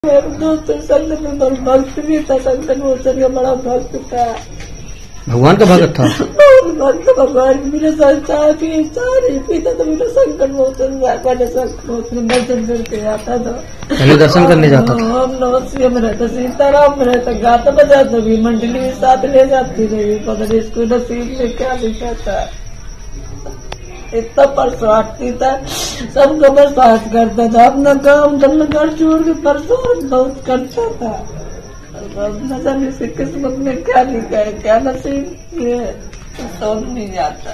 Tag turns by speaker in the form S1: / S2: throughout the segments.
S1: मेरे दोस्त संत में भक्त भी था, संत मोचन का बड़ा भक्त था,
S2: भगवान का भगत था।
S1: भक्त भगवान मेरे साथ चाय पीता तो मेरा संकट मोचन पहले संकट मोचन दर्शन करके आता था।
S2: पहले दर्शन करने जाता था।
S1: हम नवस्य में रहता, सीताराम में रहता, गाता बजाता भी, मंडली भी साथ ले जाती रही। पता नहीं इसको नसीब में क्या लिखा था, इतना परसवाती था, सबको बर्दाश्त करता था, अपना काम धंधा घर छोड़ के परसवान बहुत करता था। न जाने से किस्मत में क्या लिखा है, क्या नसीब है, समझ नहीं आता।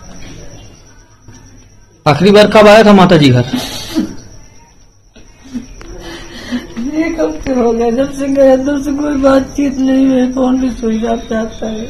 S2: आखिरी बार कब आया था माता जी घर?
S1: एक हफ्ते हो गया जब से गया, दूर से कोई बातचीत नहीं है, फोन भी सुई जाता है।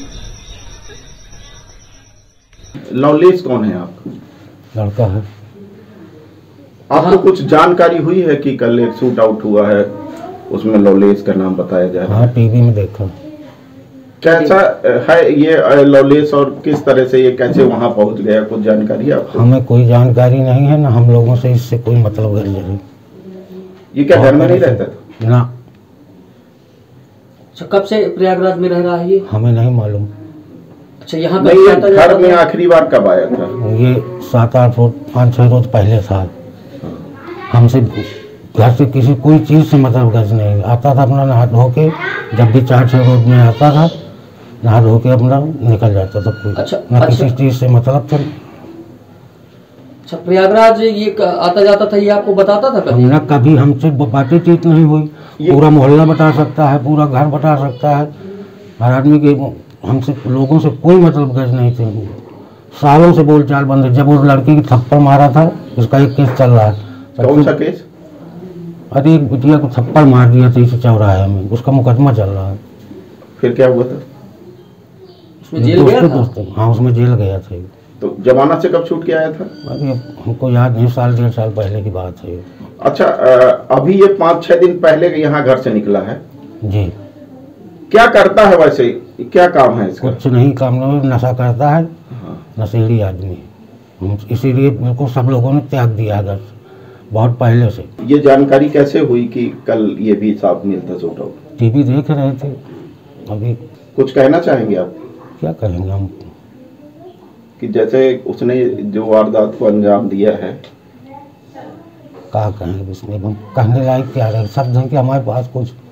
S3: लवलेश कौन है आपका?
S4: लड़का है।
S3: आपको कुछ जानकारी हुई है कि कल एक शूट आउट हुआ है, उसमें लवलेश का नाम बताया जा रहा है?
S4: हाँ, टीवी में देखा।
S3: कैसा है ये लवलेश और किस तरह से ये कैसे वहां पहुंच गया, कुछ जानकारी है आपको?
S4: हमें कोई जानकारी नहीं है ना, हम लोगों से इससे कोई मतलब है।
S3: ये क्या घर में नहीं रहता था?
S4: ना।
S2: अच्छा, कब से प्रयागराज में रह रहा है ये?
S4: हमें नहीं मालूम।
S2: अच्छा, यहाँ
S3: घर में आखिरी बार कब आया था?
S4: ये 7-8 रोज 5-6 रोज पहले था। हमसे घर से किसी कोई चीज से मतलब गज नहीं, आता था अपना नहा धो के, जब भी 4-6 रोज में आता था नहा धो के अपना निकल जाता था। कोई
S2: अच्छा,
S4: किसी चीज से मतलब था।
S2: अच्छा, प्रयागराज ये आता जाता था, ये आपको बताता था कभी?
S4: ना, कभी हमसे बातचीत नहीं हुई। पूरा मोहल्ला बता सकता है, पूरा घर बता सकता है, हर आदमी के हमसे लोगों से कोई मतलब गज नहीं थे। सालों से बोलचाल बंद है। जब उस लड़की की थप्पड़ मारा था, उसका एक केस चल रहा है।
S3: कौन सा केस?
S4: अरे एक बिटिया को थप्पड़ मार दिया था इस चौराहे में, उसका मुकदमा चल रहा है।
S3: फिर क्या हुआ था?
S2: उसमें जेल गया था?
S4: हाँ, उसमें जेल गया था।
S3: तो जमानत से कब छूट के आया था?
S4: अरे हमको याद नहीं, 1-1.5 साल पहले की बात है।
S3: अच्छा, अभी ये 5-6 दिन पहले यहाँ घर से निकला है
S4: जी।
S3: क्या करता है वैसे, क्या काम है इसका?
S4: कुछ नहीं काम, नहीं, नशा करता है। नशेड़ी आदमी, इसीलिए मेरे को सब लोगों ने त्याग दिया घर से बहुत पहले से।
S3: ये जानकारी कैसे हुई कि कल ये भी साफ मिलता शूट आउट?
S4: टीवी देख रहे थे। अभी
S3: कुछ कहना चाहेंगे आप?
S4: क्या कहेंगे हम
S3: कि जैसे उसने जो वारदात को अंजाम दिया है,
S4: क्या कहेंगे इसमें, हम कहने लायक क्या रहे शब्द है कि हमारे पास कुछ